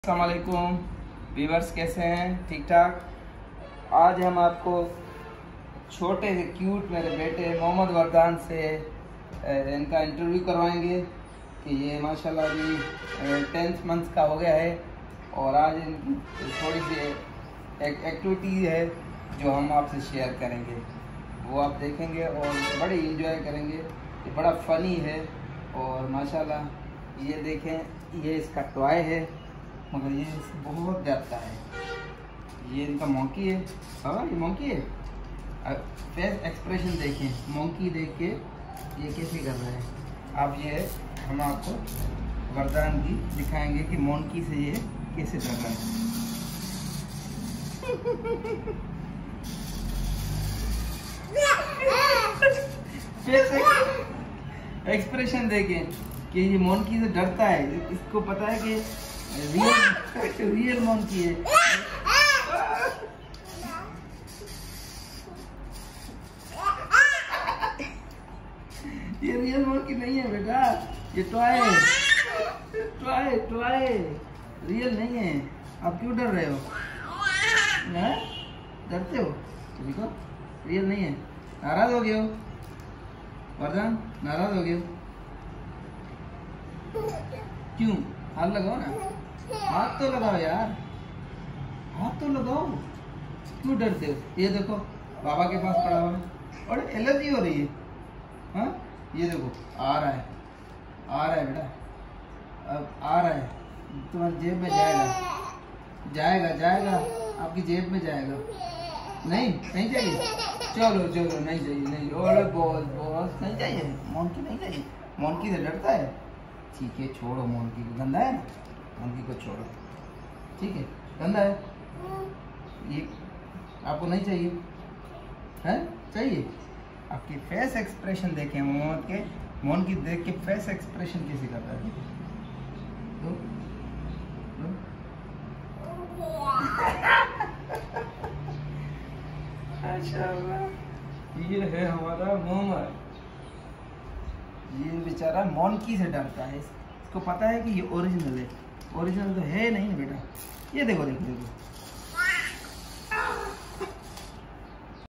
अस्सलाम वालेकुम व्यूअर्स, कैसे हैं? ठीक ठाक। आज हम आपको छोटे से क्यूट मेरे बेटे मोहम्मद वरदान से इनका इंटरव्यू करवाएंगे कि ये माशाल्लाह अभी 10th मंथ का हो गया है और आज इनकी थोड़ी सी एक एक्टिविटी है जो हम आपसे शेयर करेंगे, वो आप देखेंगे और बड़े इंजॉय करेंगे। ये बड़ा फ़नी है और माशाल्लाह ये देखें, ये इसका टॉय है मगर ये बहुत डरता है। ये इनका मॉन्की है। हाँ, ये मॉन्की है। फेस एक्सप्रेशन देखें, मॉन्की देख के ये कैसे कर रहा है। अब ये हम आपको वरदान की दिखाएंगे कि मॉन्की से ये कैसे डर रहा है। फेस एक्सप्रेशन देखें कि ये मॉन्की से डरता है। इसको पता है कि रियल मॉन्की है। ये रियल मॉन्की नहीं है बेटा, ये टॉय है। टॉय रियल नहीं है। आप क्यों डर रहे हो? डरते हो? देखो रियल नहीं है। नाराज हो गए हो वरदान? नाराज हो गए हो? क्यों? हाथ लगाओ ना, हाथ तो लगाओ यार, हाथ तो लगाओ। क्यों डरते हो? ये देखो बाबा के पास पड़ा हुआ है और एलर्जी हो रही है। हाँ, ये देखो आ रहा है बेटा, अब आ रहा है। तुम्हारी जेब में जाएगा, आपकी जेब में जाएगा। नहीं चाहिए। चलो नहीं चाहिए। ओरे बॉस नहीं चाहिए। मॉन्की नहीं चाहिए। मॉन्की से डरता है। ठीक है, छोड़ो मॉन्की को। गंदा है ना, मॉन्की को छोड़ो। ठीक है, गंदा है ये, आपको नहीं चाहिए है? चाहिए। आपकी फेस एक्सप्रेशन देखें मोहम्मद के, मॉन्की देख के फेस एक्सप्रेशन कैसे करता है। ये है हमारा मोहम्मद। ये बेचारा मॉन्की से डरता है। इसको पता है कि ये ओरिजिनल है। ओरिजिनल तो है नहीं बेटा। ये देखो